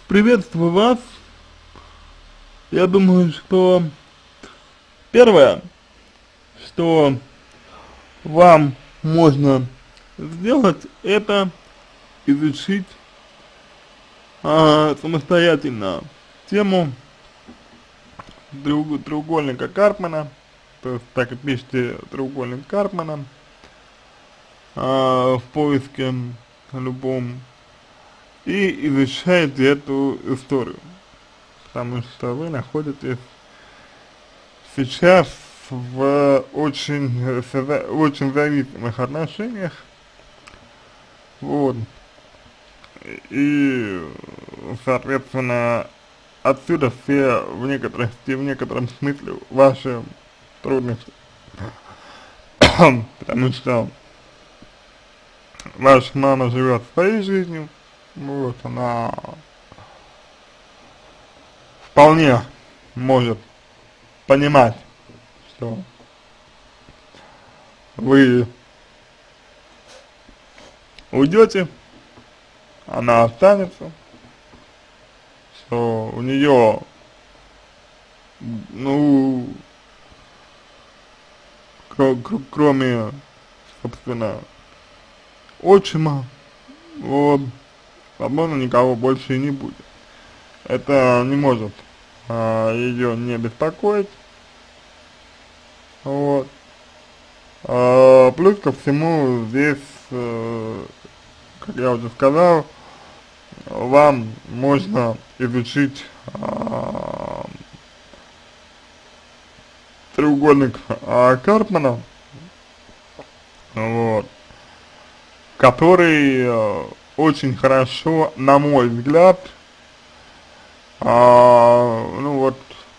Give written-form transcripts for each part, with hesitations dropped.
Приветствую вас. Я думаю, что первое, что вам можно сделать, это изучить самостоятельно тему треугольника Карпмана, то есть так и пишите треугольник Карпмана в поиске любом, и изучайте эту историю, потому что вы находитесь сейчас в очень зависимых отношениях, вот, и, соответственно, отсюда все в некотором смысле ваши трудности, потому что ваша мама живет своей жизнью, вот, она вполне может понимать, что вы уйдете, она останется, что у нее, ну, кроме, собственно, отчима, вот, возможно, никого больше и не будет. Это не может ее не беспокоить, вот. Плюс ко всему, здесь, как я уже сказал, вам можно изучить треугольник Карпмана, вот, который очень хорошо, на мой взгляд, ну вот,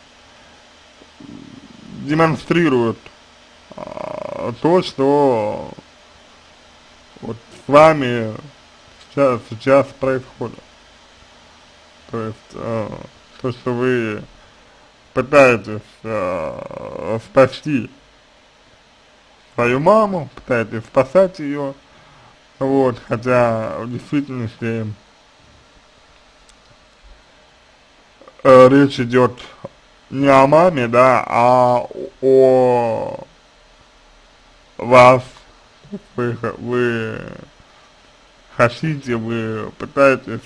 демонстрирует то, что вот с вами сейчас происходит. То есть, то, что вы пытаетесь спасти свою маму, пытаетесь спасать ее, вот, хотя в действительности речь идет не о маме, да, а о вас. Вы хотите, вы пытаетесь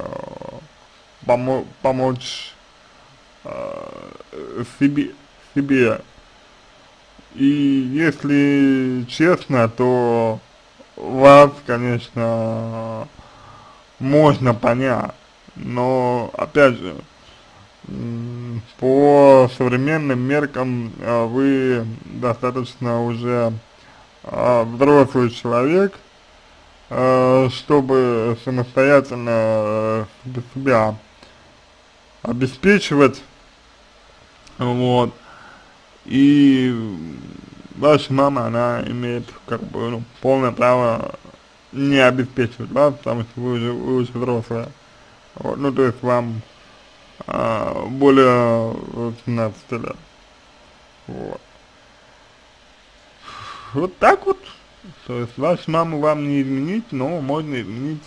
помочь себе. И если честно, то вас, конечно, можно понять, но, опять же, по современным меркам вы достаточно уже взрослый человек, чтобы самостоятельно себя обеспечивать, вот, и ваша мама, она имеет, как бы, ну, полное право не обеспечивать вас, потому что вы уже взрослая, вот, ну, то есть вам более 18 лет, вот. Вот так вот, то есть вашу маму вам не изменить, но можно изменить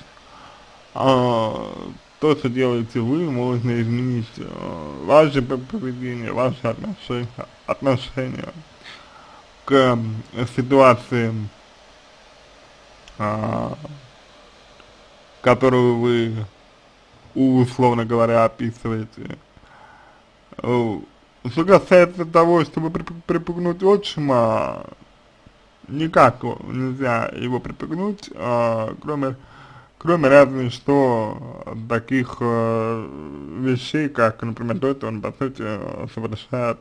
то, что делаете вы, можно изменить ваше поведение, ваши отношения к ситуации, которую вы, условно говоря, описываете. Что касается того, чтобы припугнуть отчима, никак нельзя его припугнуть, кроме разве что таких вещей, как, например, то, что он, по сути, совершает,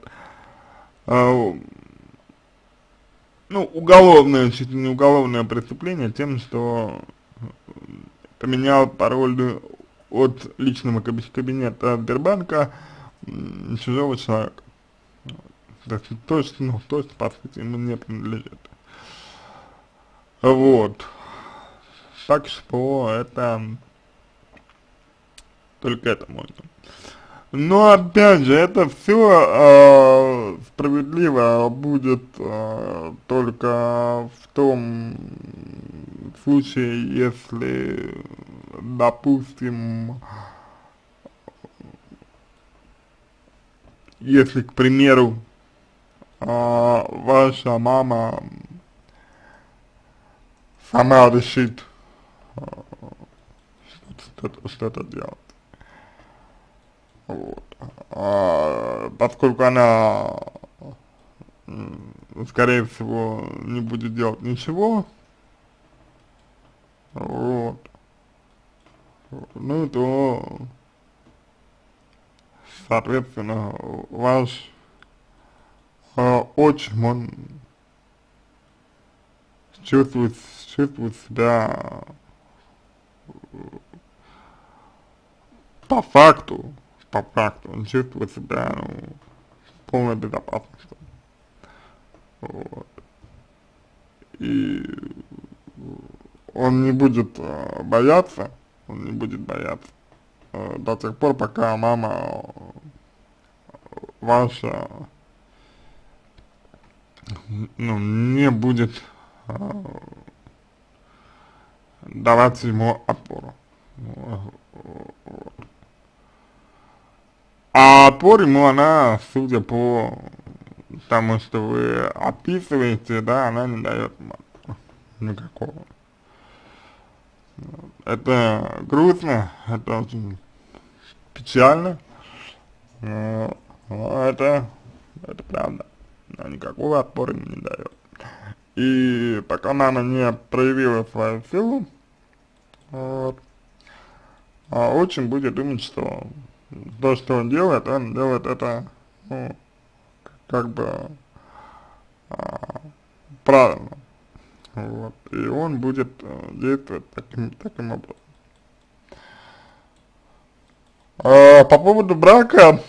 ну, уголовное, чуть ли не уголовное преступление тем, что поменял пароль от личного кабинета Сбербанка чужого человека. То есть то, что, ну, то, что, по сути, ему не принадлежит. Вот. Так что это только это можно. Но опять же, это все справедливо будет только в том случае, если, допустим, если, к примеру, ваша мама сама решит что-то делать, вот, поскольку она, скорее всего, не будет делать ничего, вот, ну, то, соответственно, ваш отчим, он чувствует, чувствует себя по факту, он чувствует себя, ну, в полной безопасности, вот, и он не будет бояться, до тех пор, пока мама ваша, ну, не будет давать ему опору. А опору ему она, судя по тому, что вы описываете, да, она не дает никакого. Это грустно, это очень печально, но это правда. Она никакого отпора не дает. И пока мама не проявила свою силу, вот, отчим будет думать, что то, что он делает это, ну, как бы правильно. Вот, и он будет действовать таким образом. По поводу брака,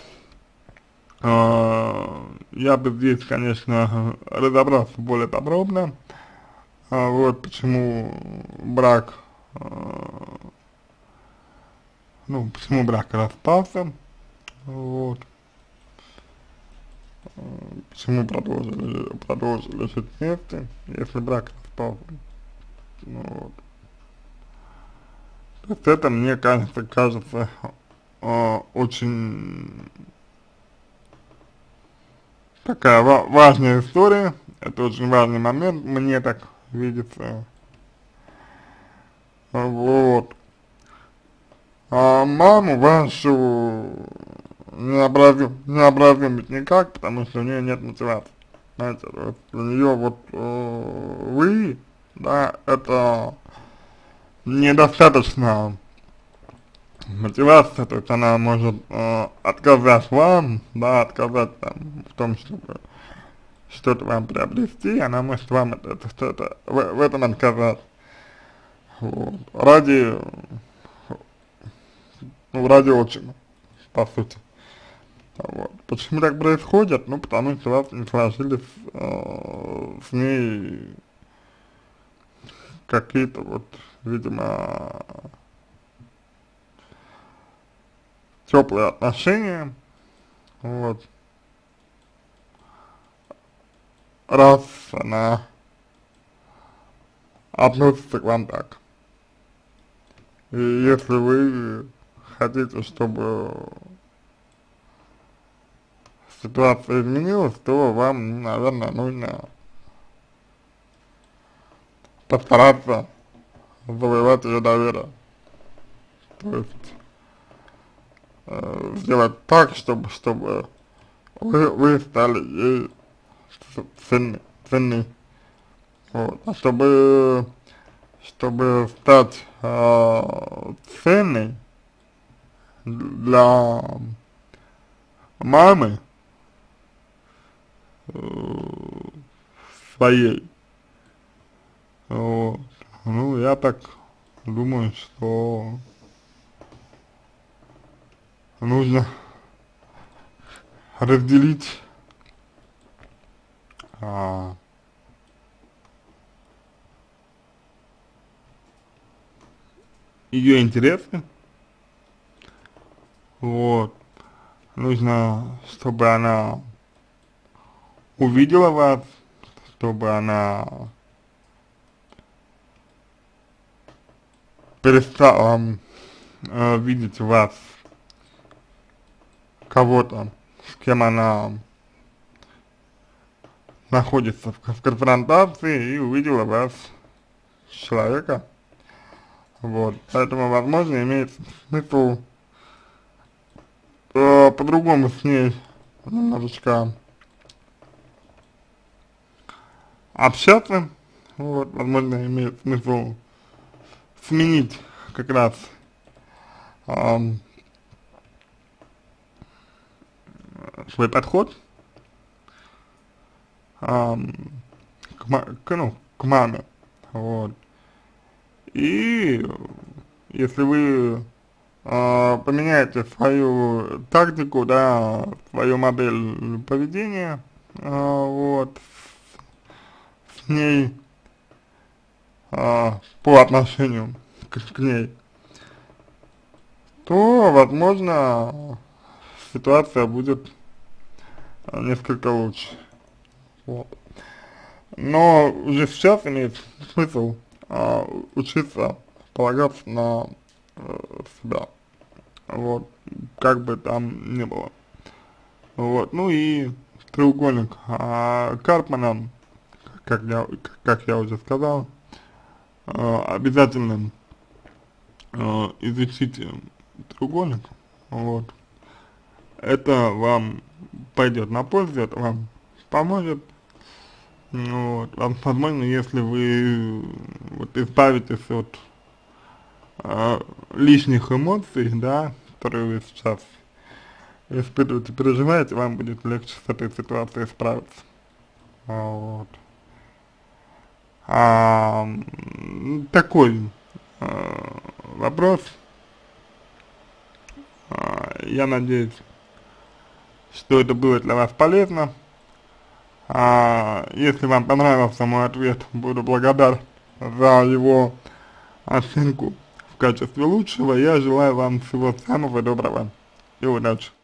я бы здесь, конечно, разобрался более подробно, вот почему брак, ну, почему брак распался, вот, почему продолжили жить вместе, если брак распался, ну, вот. То есть это, мне кажется, очень такая важная история, это очень важный момент, мне так видится, вот. А маму вашу не образумить никак, потому что у нее нет мотивации, знаете, вот для нее вот вы, да, это недостаточно мотивация, то есть она может отказать вам, да, отказать там в том, чтобы что-то вам приобрести, она может вам что-то в этом отказать, вот, ради отчима, по сути. Вот. Почему так происходит? Ну, потому что у вас не сложились с ней какие-то вот, видимо, теплые отношения, вот, раз она относится к вам так. И если вы хотите, чтобы ситуация изменилась, то вам, наверное, нужно постараться завоевать ее доверие. То есть сделать так, чтобы вы стали ей ценны. Вот. А чтобы стать ценной для мамы своей, вот, ну, я так думаю, что нужно разделить ее интересы, вот, нужно, чтобы она увидела вас, чтобы она перестала видеть в вас кого-то с кем она находится в конфронтации и увидела вас, человека. Вот, поэтому, возможно, имеет смысл по-другому с ней немножечко общаться. Вот, возможно, имеет смысл сменить как раз ам, свой подход ам, к маме. Вот. И если вы поменяете свою тактику, да, свою модель поведения, вот, с ней, по отношению к ней, то, возможно, ситуация будет несколько лучше. Вот. Но уже сейчас имеет смысл учиться полагаться на себя. Вот, как бы там ни было. Вот, ну и треугольник Карпмана, как я уже сказал, обязательно изучите треугольник. Вот. Это вам пойдет на пользу, это вам поможет. Вот. Возможно, если вы вот избавитесь от лишних эмоций, да, которые вы сейчас испытываете, переживаете, вам будет легче с этой ситуацией справиться. Вот. Такой вопрос. Я надеюсь, что это было для вас полезно. Если вам понравился мой ответ, буду благодарен за его оценку в качестве лучшего. Я желаю вам всего самого доброго и удачи.